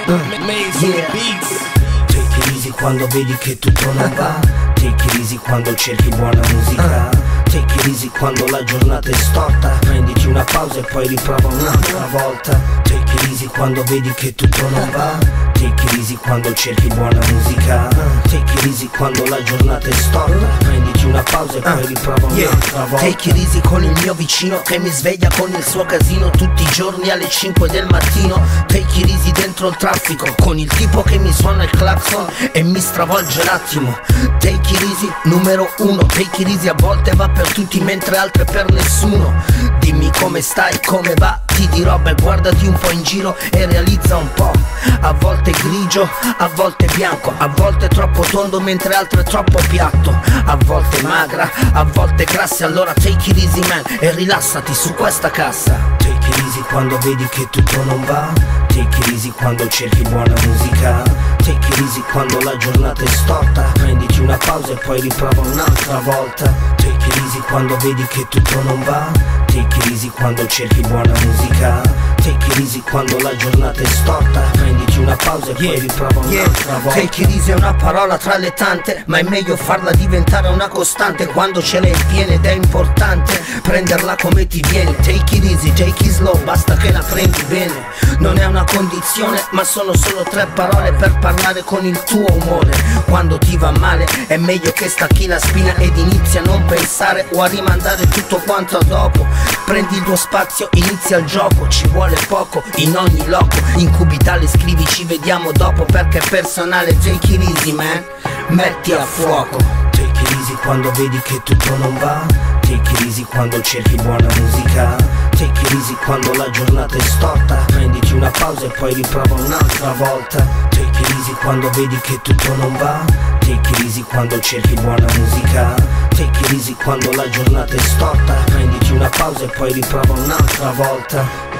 Yeah. Take it easy quando vedi che tutto non va. Take it easy quando cerchi buona musica. Take it easy quando la giornata è storta. Prenditi una pausa e poi riprova un'altra volta. Take it easy quando vedi che tutto non va. Take it easy quando cerchi buona musica. Take it easy quando la giornata è storta. Prenditi una pausa e poi riprova un'altra volta. Take it easy con il mio vicino che mi sveglia con il suo casino tutti i giorni alle 5 del mattino. Take it easy dentro il traffico con il tipo che mi suona il clacson e mi stravolge l'attimo. Take it easy numero 1. Take it easy a volte va per tutti mentre altre per nessuno. Dimmi come stai, come va, ti dirò beh guardati un po' in giro e realizza un po'. A volte grigio, a volte bianco, a volte troppo tondo mentre altro è troppo piatto. A volte magra, a volte grassa. Allora take it easy man e rilassati su questa cassa. Take it easy quando vedi che tutto non va. Take it easy quando cerchi buona musica. Take it easy quando la giornata è storta. Prenditi una pausa e poi riprova un'altra volta. Take it easy quando vedi che tutto non va. Take it easy quando cerchi buona musica. Take it easy quando la giornata è storta. Prenditi una pausa e poi riprova un'altra volta. Take it easy è una parola tra le tante, ma è meglio farla diventare una costante. Quando ce l'hai piena ed è importante prenderla come ti viene. Take it easy, take it slow, basta che la prendi bene. Non è una condizione, ma sono solo 3 parole per parlare con il tuo umore. Quando ti va male è meglio che stacchi la spina ed inizi a non pensare o a rimandare tutto quanto a dopo. Prendi il tuo spazio, inizia il gioco, ci vuole poco in ogni loco. In cubitale scrivi ci vediamo dopo perché è personale. Take it easy man, metti a fuoco. Take it easy quando vedi che tutto non va. Take it easy quando cerchi buona musica. Take it easy quando la giornata è storta. Prenditi una pausa e poi riprova un'altra volta. Take it easy quando vedi che tutto non va. Take it easy quando cerchi buona musica. Take it easy quando la giornata è storta. Prenditi una pausa e poi riprova un'altra volta.